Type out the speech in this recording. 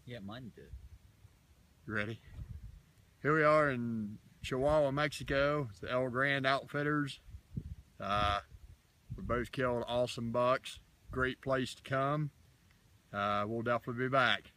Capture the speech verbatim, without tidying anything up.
Yeah, mine did. You ready? Here we are in Chihuahua, Mexico. It's the El Grande Outfitters. Uh, we both killed awesome bucks. Great place to come. Uh, we'll definitely be back.